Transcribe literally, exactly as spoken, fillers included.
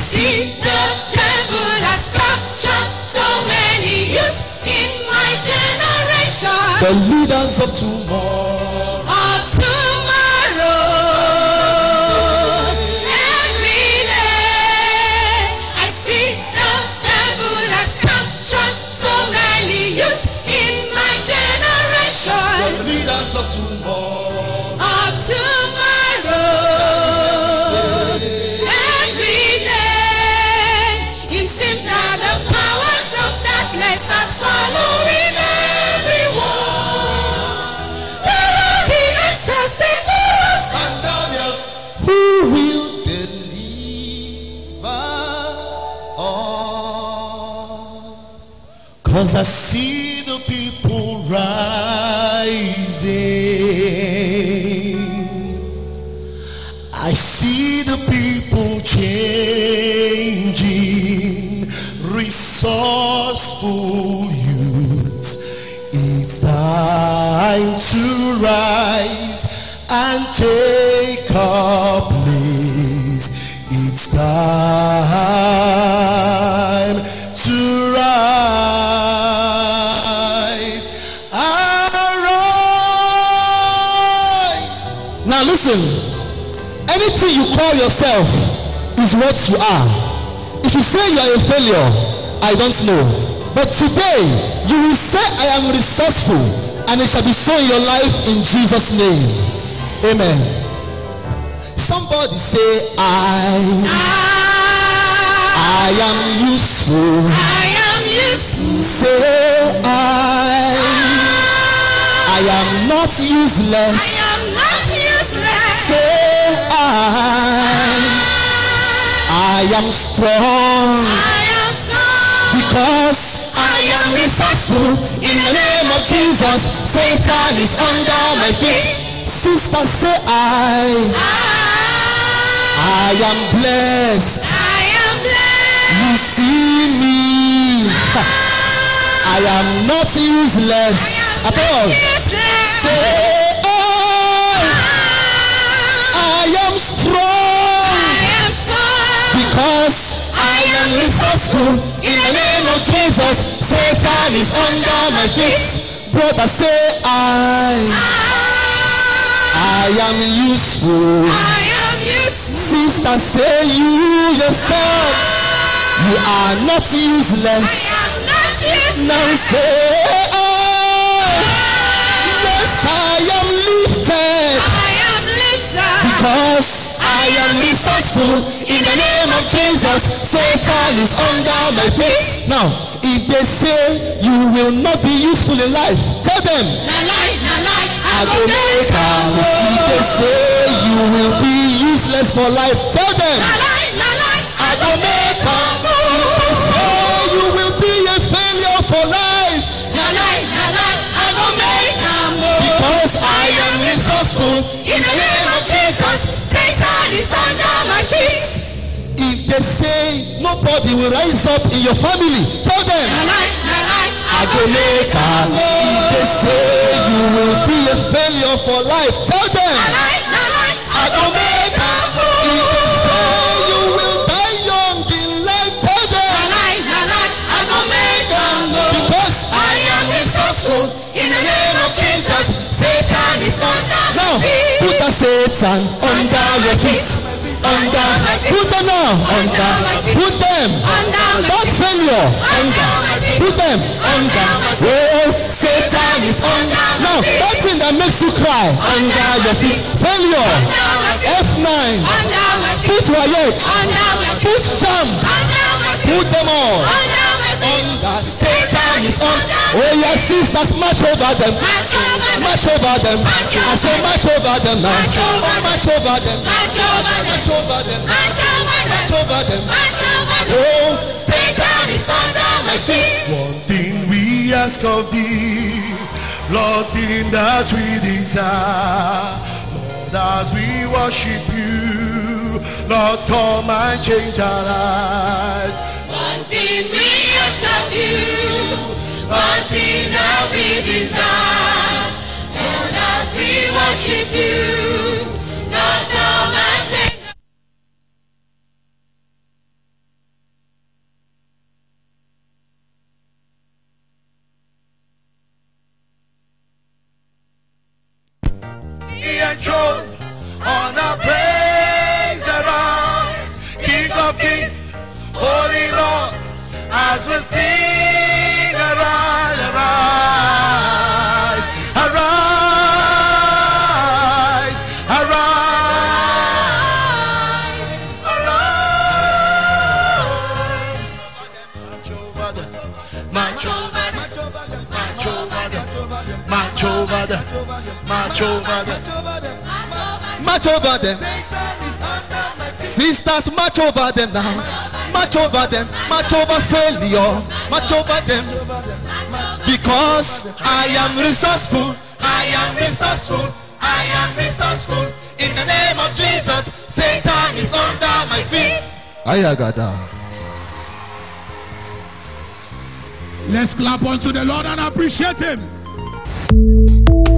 see the devil has captured so many youths in my generation. The leaders of tomorrow. Of tomorrow. Every day I see the devil has captured so many youths in my generation. The leaders of tomorrow. Of tomorrow. Every day it seems that the powers of darkness are swallowing everyone. Where are the answers they put us? And Daniel, who will deliver us? Cause I see the people rising. I see the people changing, resourceful youths. It's time to rise and take our place. It's time to rise. Arise. Now listen. Anything you call yourself is what you are. If you say you are a failure, I don't know. But today, you will say, I am resourceful, and it shall be so in your life in Jesus' name. Amen. Somebody say, I, I, I am useful. I am useful. Say, I, I, I am not useless. I am not useless. Say, I, I am strong. I am strong. Because I am resourceful. In the name of Jesus, Satan is under my feet. Sister, say I, I am blessed. I am blessed. You see me. I am not useless at all. Say I am strong. I am strong. Because I am resourceful. In the name of Jesus, Satan is under my feet. Brother, say I, I am useful. I am useful. Sister, say you yourself, you are not useless. I am not useless. Now say I, yes, I am lifted. I am lifted. Because I am resourceful. In the name of Jesus, Satan is under my feet. Now, if they say you will not be useful in life, tell them, Na lie, na lie, I go make am. If they say you will be useless for life, tell them, Na lie, na lie, I go make am. If they say you will be a failure for life, na lie, na lie, I go make am. because I am resourceful. In the name of Jesus, Satan is under my feet. If they say nobody will rise up in your family, tell them, Na lie, na lie, I go make am. If they say you will be a failure for life, tell them, Na lie, na lie, I go make am. If they say you will die young in life, tell Na them, lie, na lie, I go make am. because I am resourceful. In the name of Jesus, Satan is under now my feet. put a Satan under your feet. Under, put them now. Under, put them. That failure. Under, put them. Under. Oh, Satan is under. Now that thing that makes you cry. Under your feet. Failure. F nine. Put Wayek. Put Jam. Put them all. Under. Satan is on. Oh yes, sisters, march over them. March over them. I say march over them now. March over them. March over them. March over them. Oh, Satan is under my feet. one thing we ask of thee, Lord, thing that we desire, Lord, as we worship you, Lord, come and change our lives. One thing we ask of you, one thing that we desire, Lord, as we worship you, Lord, come and change. as we sing, arise, arise, arise, arise, arise. March over them, march over them, march over them, march over them, march over them. Sisters, march over them now. March over them, march over failure, march over them. Because I am resourceful, I am resourceful, I am resourceful. In the name of Jesus, Satan is under my feet. Ayagada. Let's clap unto the Lord and appreciate him.